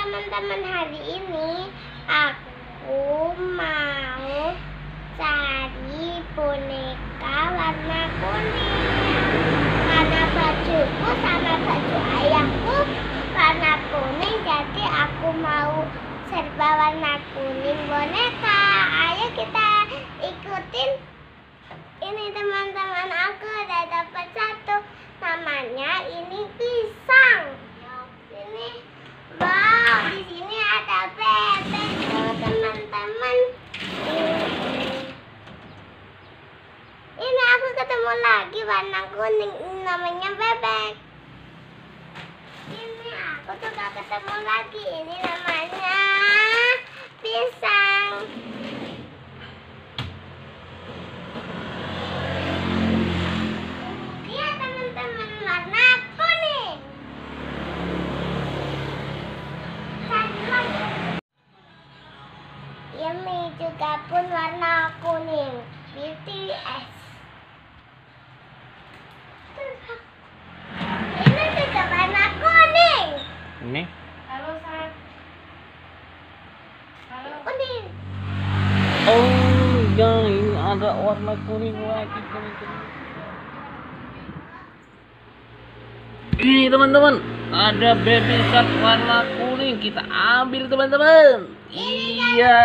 teman-teman, hari ini aku mau cari boneka warna kuning. Karena bajuku sama baju ayahku warna kuning, jadi aku mau serba warna kuning boneka. Ayo kita ikutin. Ini teman-teman, aku udah dapat satu. Namanya ini pisang. Ini wow, di sini ada bebek tuh teman-teman. Ini aku ketemu lagi warna kuning, ini namanya bebek. Ini aku juga ketemu lagi, ini namanya pisang. Iya teman-teman, warna kuning. Ini juga pun warna kuning, BTS. Ini juga warna kuning. Ini? Halo San. Halo. Kuning. Oh ya, ini ada warna kuning lagi, kuning. Ini teman-teman, ada baby shark warna kuning. Kita ambil teman-teman. Iya.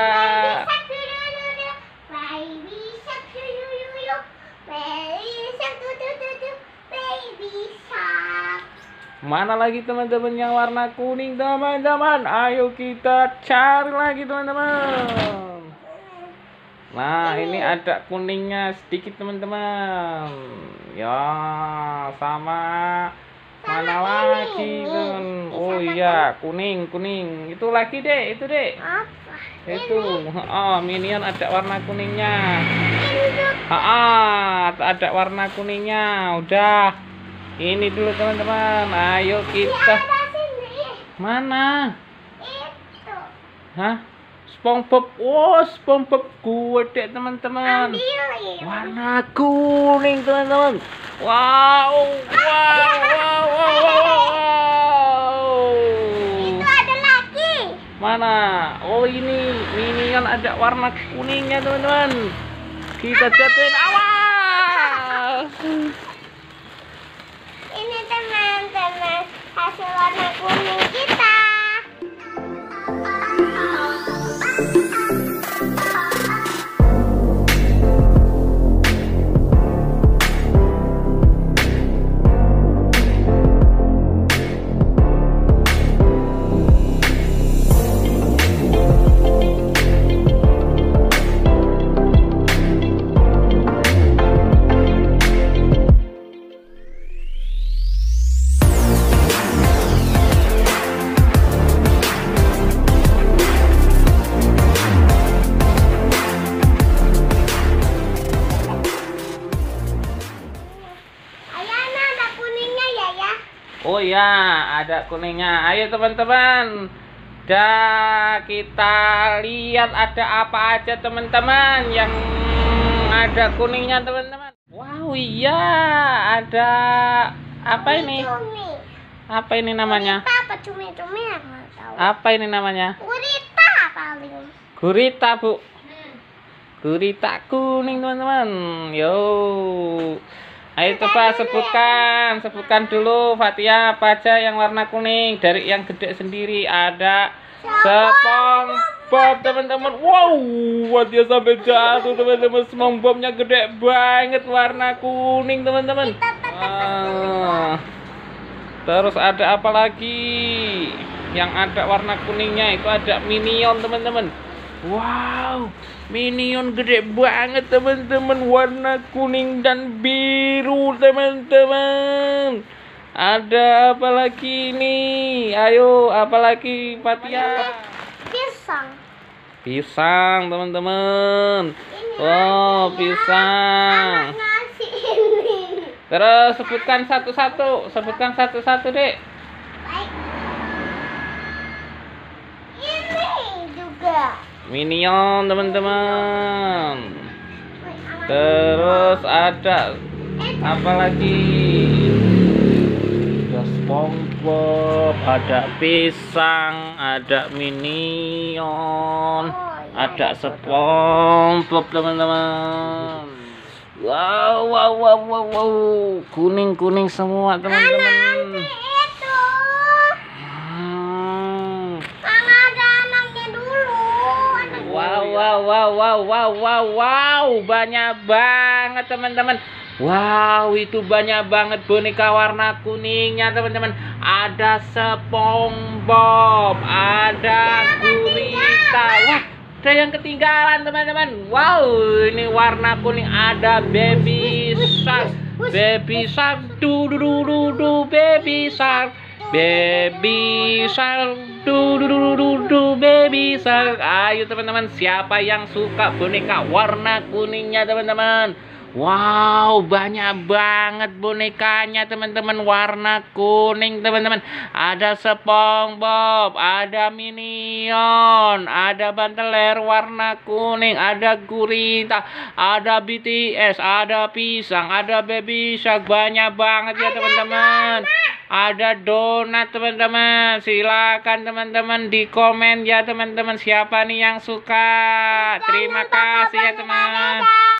Mana lagi teman-teman yang warna kuning teman-teman? Ayo kita cari lagi teman-teman. Nah, ini ada kuningnya sedikit teman-teman. Ya, sama mana lagi teman? Oh iya, kuning. Itu lagi deh, itu deh. Apa? Itu. Oh, Minion ada warna kuningnya. Ada warna kuningnya. Udah. Ini dulu teman-teman. Ayo kita. Mana? Itu. Hah? SpongeBob. Oh, SpongeBob gede teman-teman. Ambil. Warna kuning teman-teman. Wow. Itu ada lagi. Mana? Oh, ini Minion ada warna kuningnya teman-teman. Kita jatuhin awal. Ini teman-teman, hasil warna kuning kita. Oh ya, ada kuningnya. Ayo teman-teman. Dah kita lihat ada apa aja teman-teman yang ada kuningnya teman-teman. Wow, iya, ada apa ini? Cumi. Apa ini namanya? Gurita apa cumi-cumi ya, nggak tahu. Apa ini namanya? Gurita paling. Gurita, Bu. Gurita kuning teman-teman. Yo. Ayo coba sebutkan dulu Fatia apa aja yang warna kuning. Dari yang gede sendiri ada SpongeBob teman-teman. Wow, Fatia sampai jatuh teman-teman. SpongeBobnya gede banget warna kuning teman-teman. Terus ada apa lagi yang ada warna kuningnya? Itu ada Minion teman-teman. Wow, Minion gede banget teman-teman, warna kuning dan biru teman-teman. Ada apa lagi nih? Ayo, apa lagi Fatia? Pisang teman-teman. Oh, pisang. Terus sebutkan satu-satu dek. Baik. Ini juga. Minion teman-teman. Terus ada apa lagi? Ada SpongeBob, Ada pisang, ada Minion, ada SpongeBob teman-teman. Wow, wow, wow, wow, wow, kuning semua teman-teman. Itu. Karena ada anaknya dulu. Wow, wow, wow, wow, wow, wow, wow, banyak banget teman-teman. Wow, itu banyak banget boneka warna kuningnya teman-teman. Ada SpongeBob, ada Gurita. Wah, ada yang ketinggalan teman-teman. Wow, ini warna kuning. Ada Baby Shark, Baby Shark, du du du du du, Baby Shark, Baby Shark, du du du du du, Baby Shark. Ayo teman-teman, siapa yang suka boneka warna kuningnya teman-teman? Wow, banyak banget bonekanya teman-teman, warna kuning teman-teman. Ada SpongeBob, ada Minion, ada Banteler warna kuning, ada Gurita, ada BTS, ada pisang, ada Baby Shark. Banyak banget ya teman-teman. Ada donat teman-teman. Silakan teman-teman di komen ya teman-teman, siapa nih yang suka. Terima kasih ya teman.